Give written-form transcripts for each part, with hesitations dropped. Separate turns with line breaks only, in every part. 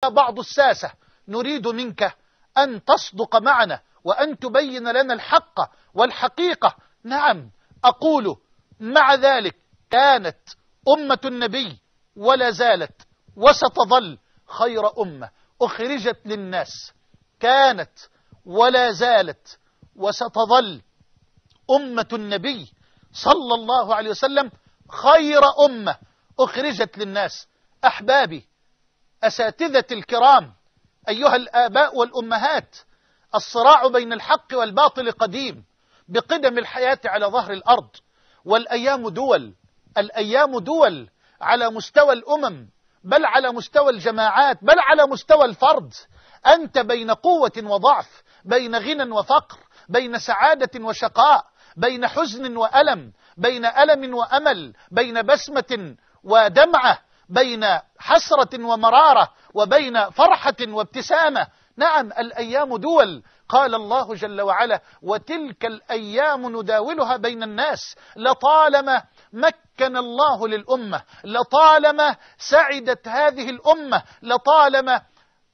بعض الساسة نريد منك أن تصدق معنا وأن تبين لنا الحق والحقيقة. نعم، أقول مع ذلك كانت أمة النبي ولا زالت وستظل خير أمة أخرجت للناس. كانت ولا زالت وستظل أمة النبي صلى الله عليه وسلم خير أمة أخرجت للناس. أحبابي، أساتذة الكرام، أيها الآباء والأمهات، الصراع بين الحق والباطل قديم بقدم الحياة على ظهر الأرض، والأيام دول. الأيام دول على مستوى الأمم، بل على مستوى الجماعات، بل على مستوى الفرد. أنت بين قوة وضعف، بين غنى وفقر، بين سعادة وشقاء، بين حزن وألم، بين ألم وأمل، بين بسمة ودمعة، بين حسرة ومرارة، وبين فرحة وابتسامة. نعم، الأيام دول. قال الله جل وعلا: وتلك الأيام نداولها بين الناس. لطالما مكن الله للأمة، لطالما سعدت هذه الأمة، لطالما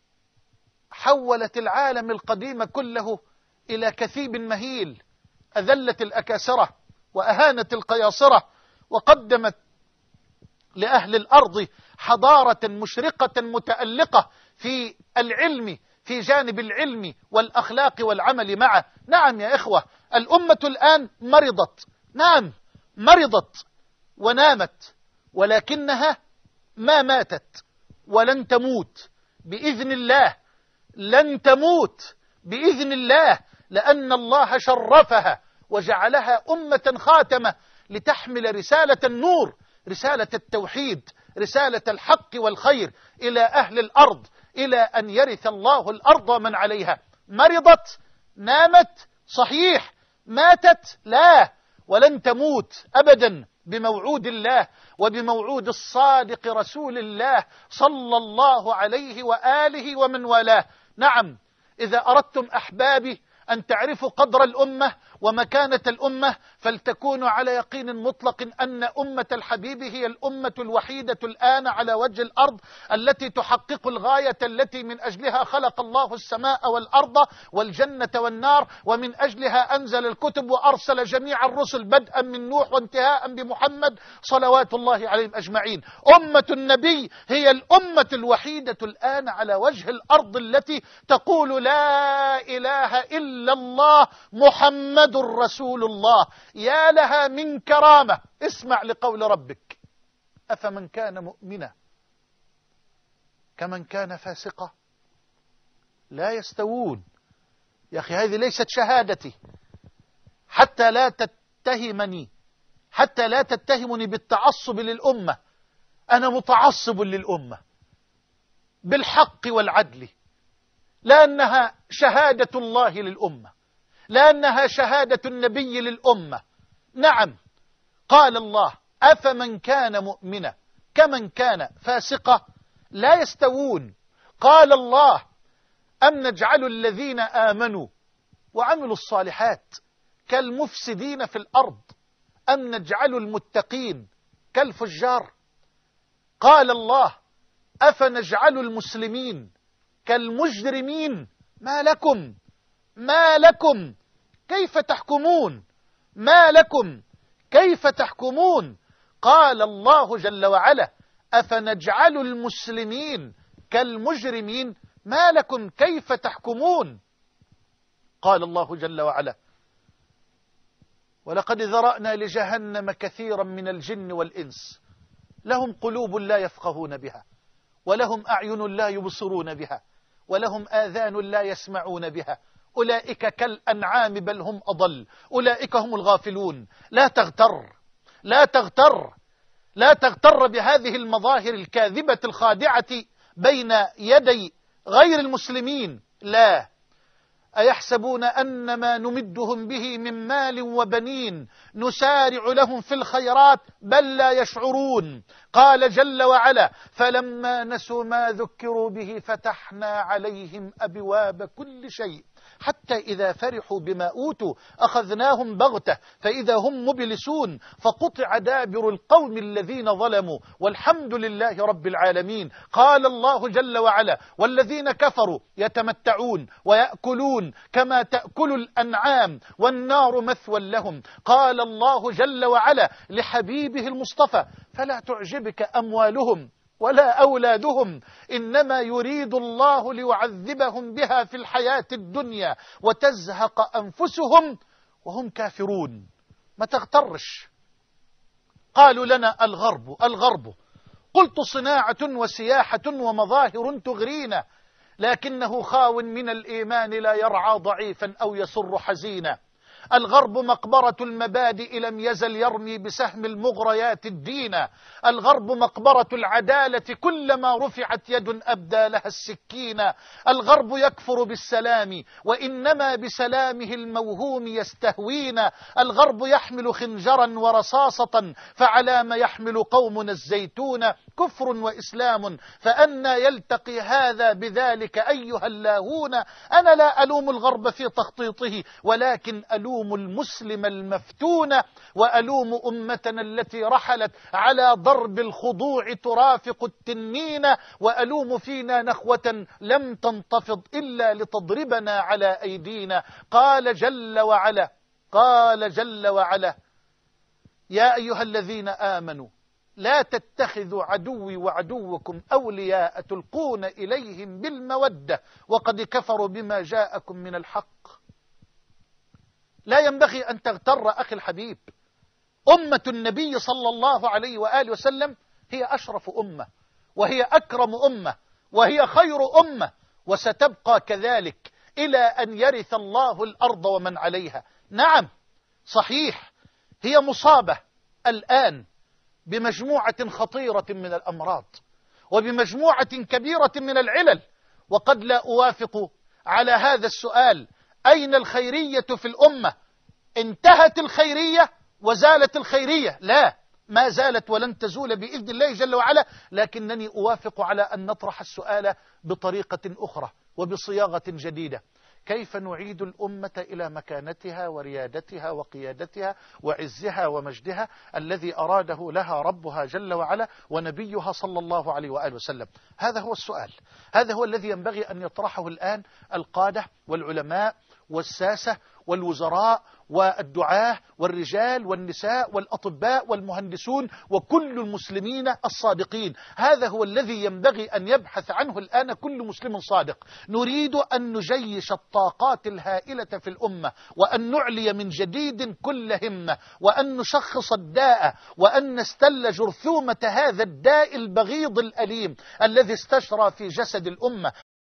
حولت العالم القديم كله إلى كثيب مهيل، أذلت الأكاسرة وأهانت القياصرة، وقدمت لأهل الأرض حضارة مشرقة متألقة في العلم، في جانب العلم والأخلاق والعمل معه. نعم يا إخوة، الأمة الآن مرضت. نعم، مرضت ونامت، ولكنها ما ماتت ولن تموت بإذن الله. لن تموت بإذن الله، لأن الله شرفها وجعلها أمة خاتمة لتحمل رسالة النور، رسالة التوحيد، رسالة الحق والخير إلى أهل الأرض، إلى أن يرث الله الأرض من عليها. مرضت، نامت، صحيح. ماتت، لا، ولن تموت أبدا بموعود الله وبموعود الصادق رسول الله صلى الله عليه وآله ومن والاه. نعم، إذا أردتم أحبابي أن تعرفوا قدر الأمة ومكانة الأمة، فلتكونوا على يقين مطلق أن أمة الحبيب هي الأمة الوحيدة الآن على وجه الأرض التي تحقق الغاية التي من أجلها خلق الله السماء والأرض والجنة والنار، ومن أجلها أنزل الكتب وأرسل جميع الرسل بدءا من نوح وانتهاء بمحمد صلوات الله عليهم أجمعين. أمة النبي هي الأمة الوحيدة الآن على وجه الأرض التي تقول لا إله إلا الله محمد رسول الله. يا لها من كرامة. اسمع لقول ربك: أفمن كان مؤمنا كمن كان فاسقا لا يستوون. يا أخي، هذه ليست شهادتي، حتى لا تتهمني بالتعصب للأمة. أنا متعصب للأمة بالحق والعدل، لأنها شهادة الله للأمة، لأنها شهادة النبي للأمة. نعم، قال الله: أفمن كان مؤمنا كمن كان فاسقا لا يستوون. قال الله: أم نجعل الذين آمنوا وعملوا الصالحات كالمفسدين في الأرض أم نجعل المتقين كالفجار. قال الله: أفنجعل المسلمين كالمجرمين. ما لكم كيف تحكمون؟ ما لكم كيف تحكمون؟ قال الله جل وعلا: أفنجعل المسلمين كالمجرمين. ما لكم كيف تحكمون؟ قال الله جل وعلا: ولقد ذرأنا لجهنم كثيرا من الجن والإنس لهم قلوب لا يفقهون بها، ولهم أعين لا يبصرون بها، ولهم آذان لا يسمعون بها، أولئك كالأنعام بل هم أضل، أولئك هم الغافلون. لا تغتر بهذه المظاهر الكاذبة الخادعة بين يدي غير المسلمين. لا، أيحسبون أن ما نمدهم به من مال وبنين نسارع لهم في الخيرات بل لا يشعرون. قال جل وعلا: فلما نسوا ما ذكروا به فتحنا عليهم أبواب كل شيء حتى إذا فرحوا بما أوتوا أخذناهم بغتة فإذا هم مبلسون فقطع دابر القوم الذين ظلموا والحمد لله رب العالمين. قال الله جل وعلا: والذين كفروا يتمتعون ويأكلون كما تأكل الأنعام والنار مثوى لهم. قال الله جل وعلا لحبيبه المصطفى: فلا تعجبك أموالهم ولا أولادهم إنما يريد الله ليعذبهم بها في الحياة الدنيا وتزهق أنفسهم وهم كافرون. ما تغترش. قالوا لنا الغرب قلت صناعة وسياحة ومظاهر تغرينا لكنه خاو من الإيمان لا يرعى ضعيفا أو يسر حزينا. الغرب مقبرة المبادئ لم يزل يرمي بسهم المغريات الدينا. الغرب مقبرة العدالة كلما رفعت يد أبدى لها السكينة. الغرب يكفر بالسلام وإنما بسلامه الموهوم يستهوينا. الغرب يحمل خنجرا ورصاصة فعلى ما يحمل قومنا الزيتون. كفر وإسلام فأنى يلتقي هذا بذلك أيها اللاهون. أنا لا ألوم الغرب في تخطيطه ولكن ألوم المسلم المفتون وألوم أمتنا التي رحلت على ضرب الخضوع ترافق التنين وألوم فينا نخوة لم تنتفض إلا لتضربنا على أيدينا. قال جل وعلا: يا أيها الذين آمنوا لا تتخذوا عدوي وعدوكم أولياء تلقون إليهم بالمودة وقد كفروا بما جاءكم من الحق. لا ينبغي أن تغتر أخي الحبيب. أمة النبي صلى الله عليه وآله وسلم هي أشرف أمة وهي أكرم أمة وهي خير أمة وستبقى كذلك إلى أن يرث الله الأرض ومن عليها. نعم صحيح هي مصابة الآن بمجموعة خطيرة من الأمراض وبمجموعة كبيرة من العلل وقد لا أوافق على هذا السؤال: أين الخيرية في الأمة؟ انتهت الخيرية وزالت الخيرية؟ لا، ما زالت ولن تزول بإذن الله جل وعلا، لكنني أوافق على أن نطرح السؤال بطريقة أخرى وبصياغة جديدة: كيف نعيد الأمة إلى مكانتها وريادتها وقيادتها وعزها ومجدها الذي أراده لها ربها جل وعلا ونبيها صلى الله عليه وآله وسلم؟ هذا هو السؤال، هذا هو الذي ينبغي أن يطرحه الآن القادة والعلماء والساسة والوزراء والدعاة والرجال والنساء والأطباء والمهندسون وكل المسلمين الصادقين. هذا هو الذي ينبغي أن يبحث عنه الآن كل مسلم صادق. نريد أن نجيش الطاقات الهائلة في الأمة وأن نعلي من جديد كل همة وأن نشخص الداء وأن نستل جرثومة هذا الداء البغيض الأليم الذي استشرى في جسد الأمة.